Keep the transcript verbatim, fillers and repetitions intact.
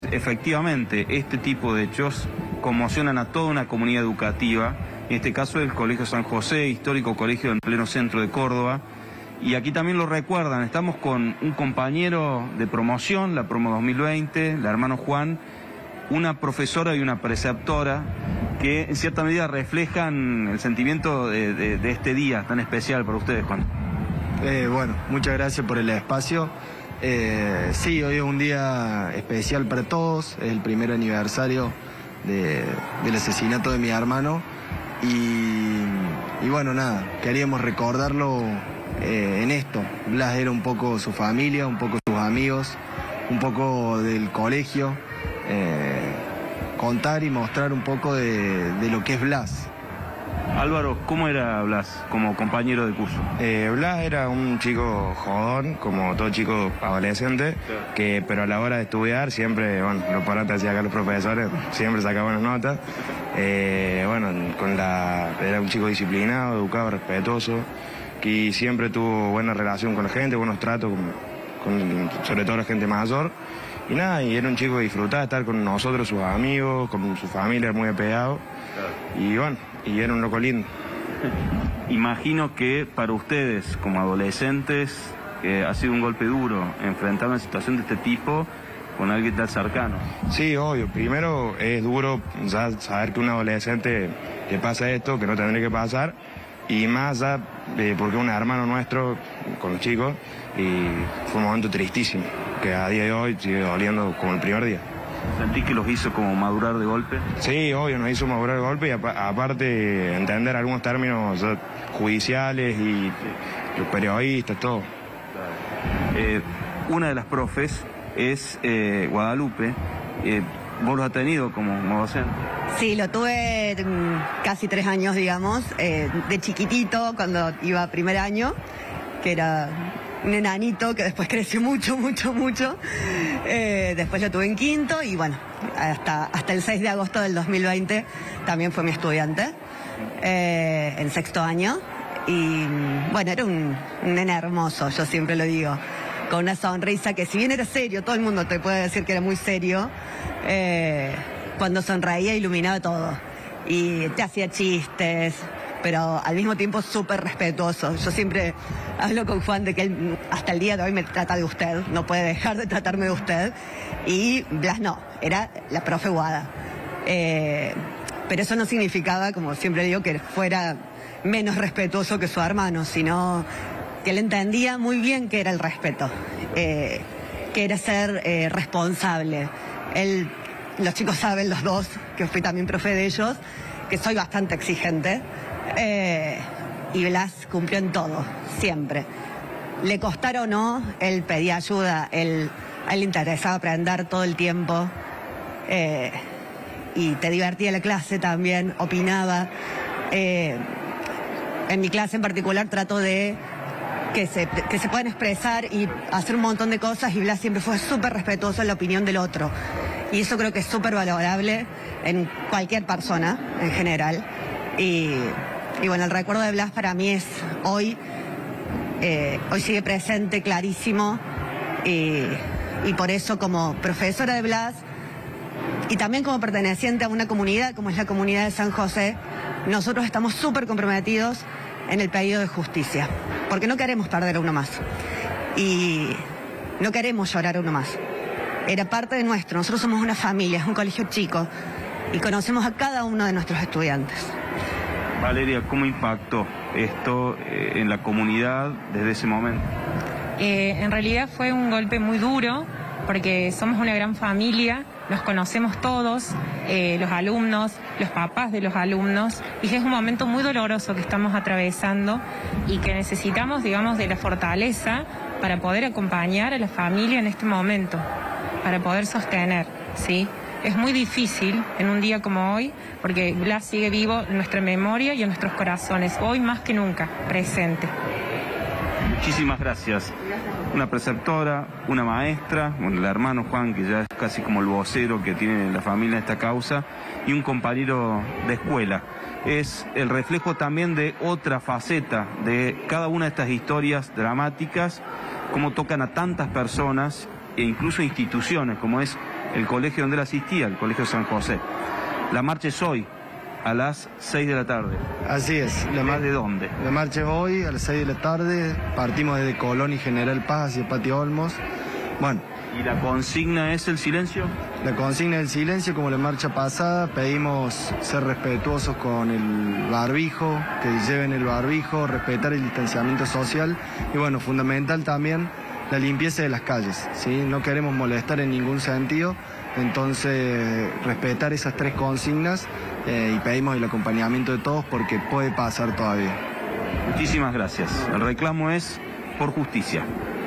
efectivamente, este tipo de hechos conmocionan a toda una comunidad educativa, en este caso el Colegio San José, histórico colegio en pleno centro de Córdoba, y aquí también lo recuerdan, estamos con un compañero de promoción, la promo dos mil veinte, la hermano Juan, una profesora y una preceptora, que en cierta medida reflejan el sentimiento de, de, de este día tan especial para ustedes, Juan. Eh, bueno, muchas gracias por el espacio. Eh, sí, hoy es un día especial para todos, es el primer aniversario de, del asesinato de mi hermano y, y bueno, nada, queríamos recordarlo eh, en esto. Blas era un poco su familia, un poco sus amigos, un poco del colegio, eh, contar y mostrar un poco de, de lo que es Blas. Álvaro, ¿cómo era Blas como compañero de curso? Eh, Blas era un chico jodón, como todo chico adolescente, claro. que pero a la hora de estudiar siempre, bueno, lo importante hacía acá los profesores, siempre sacaba buenas notas. Eh, bueno, con la, era un chico disciplinado, educado, respetuoso, que siempre tuvo buena relación con la gente, buenos tratos, con, con, sobre todo la gente mayor. Y nada, y era un chico que disfrutaba de estar con nosotros, sus amigos, con su familia, muy apegado. Claro. Y bueno, y era un loco lindo. Imagino que para ustedes, como adolescentes, eh, ha sido un golpe duro enfrentar una situación de este tipo con alguien tan cercano. Sí, obvio. Primero es duro ya saber que un adolescente le pasa esto, que no tendría que pasar, y más ya eh, porque es un hermano nuestro con los chicos, y fue un momento tristísimo, que a día de hoy sigue doliendo como el primer día. ¿Sentís que los hizo como madurar de golpe? Sí, obvio, nos hizo madurar de golpe y aparte entender algunos términos judiciales y los periodistas, todo. Eh, una de las profes es eh, Guadalupe. Eh, ¿Vos lo has tenido como, como docente? Sí, lo tuve casi tres años, digamos, eh, de chiquitito, cuando iba a primer año, que era un enanito que después creció mucho, mucho, mucho. Eh, después lo tuve en quinto y bueno, hasta, hasta el seis de agosto del dos mil veinte también fue mi estudiante, eh, en sexto año. Y bueno, era un, un nene hermoso, yo siempre lo digo, con una sonrisa que si bien era serio, todo el mundo te puede decir que era muy serio, eh, cuando sonreía iluminaba todo y te hacía chistes, pero al mismo tiempo súper respetuoso. Yo siempre hablo con Juan de que él hasta el día de hoy me trata de usted, no puede dejar de tratarme de usted, y Blas no, era la profe Guada. Eh, pero eso no significaba, como siempre digo, que fuera menos respetuoso que su hermano, sino que él entendía muy bien qué era el respeto, eh, que era ser eh, responsable. Él, los chicos saben, los dos, que fui también profe de ellos, que soy bastante exigente. Eh, y Blas cumplió en todo, siempre. Le costara o no, él pedía ayuda, él, a él le interesaba aprender todo el tiempo, eh, y te divertía la clase también, opinaba. Eh, en mi clase en particular trato de que se, que se puedan expresar y hacer un montón de cosas, y Blas siempre fue súper respetuoso en la opinión del otro. Y eso creo que es súper valorable en cualquier persona, en general. Y... Y bueno, el recuerdo de Blas para mí es hoy, eh, hoy sigue presente, clarísimo, y, y por eso como profesora de Blas y también como perteneciente a una comunidad como es la comunidad de San José, nosotros estamos súper comprometidos en el pedido de justicia, porque no queremos perder a uno más y no queremos llorar a uno más. Era parte de nuestro, nosotros somos una familia, es un colegio chico y conocemos a cada uno de nuestros estudiantes. Valeria, ¿cómo impactó esto eh, en la comunidad desde ese momento? Eh, en realidad fue un golpe muy duro, porque somos una gran familia, nos conocemos todos, eh, los alumnos, los papás de los alumnos, y es un momento muy doloroso que estamos atravesando y que necesitamos, digamos, de la fortaleza para poder acompañar a la familia en este momento, para poder sostener, ¿sí? Es muy difícil en un día como hoy, porque Blas sigue vivo en nuestra memoria y en nuestros corazones, hoy más que nunca, presente. Muchísimas gracias. Una preceptora, una maestra, bueno, el hermano Juan, que ya es casi como el vocero que tiene la familia esta causa, y un compañero de escuela. Es el reflejo también de otra faceta de cada una de estas historias dramáticas, cómo tocan a tantas personas e incluso instituciones, como es el colegio donde él asistía, el Colegio San José. La marcha es hoy, a las seis de la tarde. Así es. La mar... ¿De dónde? La marcha es hoy, a las seis de la tarde. Partimos desde Colón y General Paz hacia Patio Olmos. Bueno. ¿Y la consigna es el silencio? La consigna es el silencio, como la marcha pasada. Pedimos ser respetuosos con el barbijo, que lleven el barbijo, respetar el distanciamiento social. Y bueno, fundamental también la limpieza de las calles, ¿sí? No queremos molestar en ningún sentido. Entonces, respetar esas tres consignas eh, y pedimos el acompañamiento de todos porque puede pasar todavía. Muchísimas gracias. El reclamo es por justicia.